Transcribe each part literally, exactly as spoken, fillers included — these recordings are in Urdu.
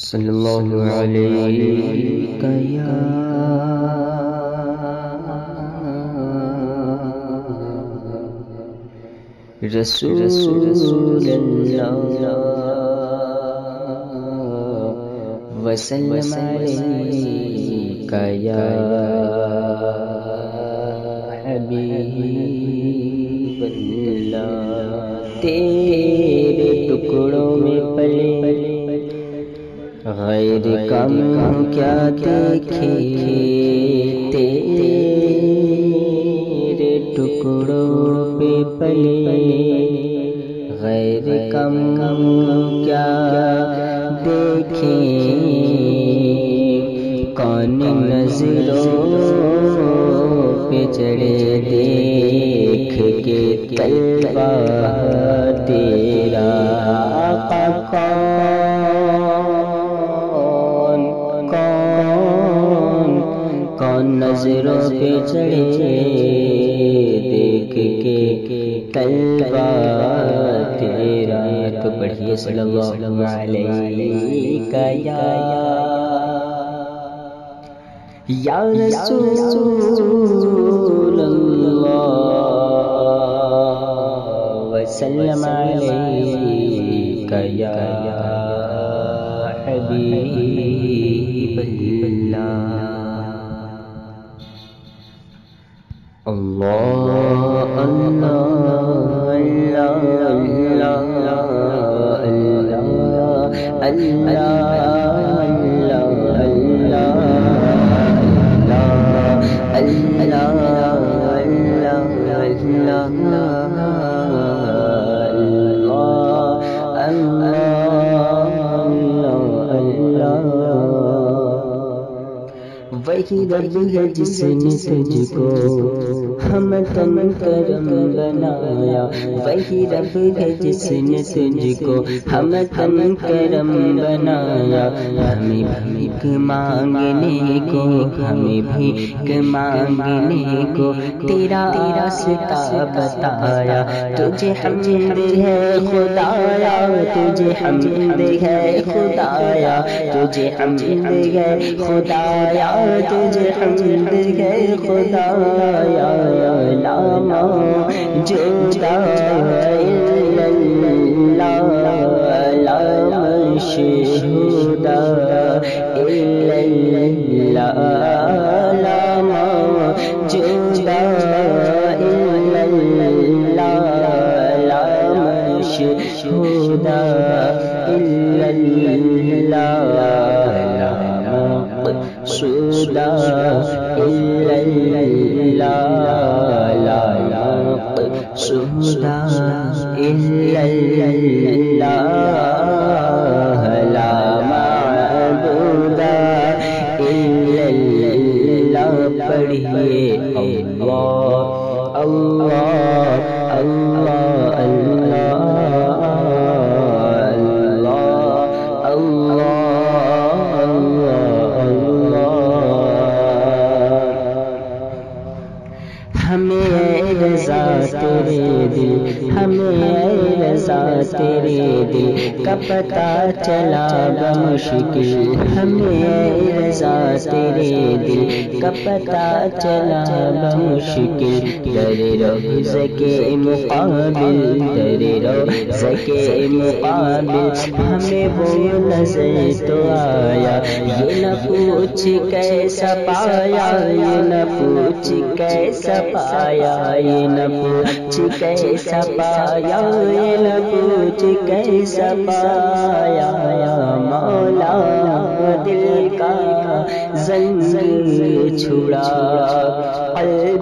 صلی اللہ علیہ یا رسول اللہ وسلم علیک یا حبیب اللہ۔ تیرے ٹکڑوں میں پلے غیر کم کیا دیکھے، تیرے ٹکڑوں پہ پلے غیر کم کیا دیکھیں، کون نظروں پہ چڑھے دیکھ کے طلبہ تیرا آقا کون کون کون نظروں پہ چڑھے دیکھ کے طلبہ تیرا۔ تو پڑھیے صلی اللہ علیہ یا یا رسول اللہ وسلم علیک یا حبیب اللہ۔ اللہ اللہ اللہ وہی رب ہے جس نے تجھ کو ہم تم کرم بنایا، وہی رب ہے جس نے تجھ کو ہم تم کرم بنایا۔ ہمیں بھیک مانگنے کو ہمیں بھیک مانگنے کو تیرا راستہ بتایا، تجھے حمد ہے خدایا، تجھے حمد ہے خدایا، تجھے حمد ہے خدایا، تجھے حمد ہے خدایا۔ لا موجود الا اللہ، لا مشہود الا اللہ، لا موجود الا اللہ، لا مشہود الا اللہ، لا مقصود الا اللہ، لا مقصود الا اللہ، لا معبود الا اللہ۔ پڑھیے اللہ اللہ اللہ اللہ اللہ۔ ہمیں رضا تیرے دل، ہمیں رضا تیرے دل کا پتہ چلا بمشکل، ہمیں رضا تیرے دل کا پتہ چلا بمشکل۔ در روز کے مقابل، در روز کے مقابل ہمیں وہ نظر تو آیا، یہ نہ پوچھ کیسا پایا، یہ نہ پوچھ کیسا پایا، یہ نہ پوچھ کیسا پایا، یہ نہ پوچھ کیسا پایا۔ مولا دل کا زنجیر چھڑا، قلب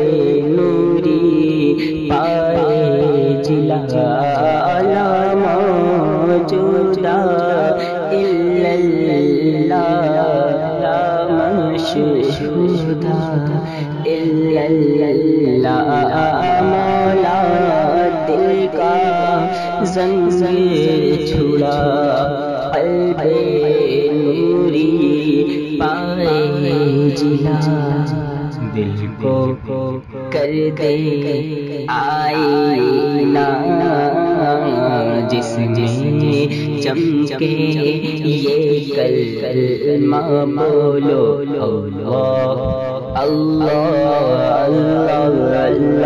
نوری پائے جلا، لا موجود الا اللہ، لا مشہود الا اللہ۔ مولا دل کا زنجیر چھڑا، قلب نوری پائے جلا، دل کو کر دے آئینہ جس میں چمکے یہ کلمہ بولو اللہ اللہ اللہ اللہ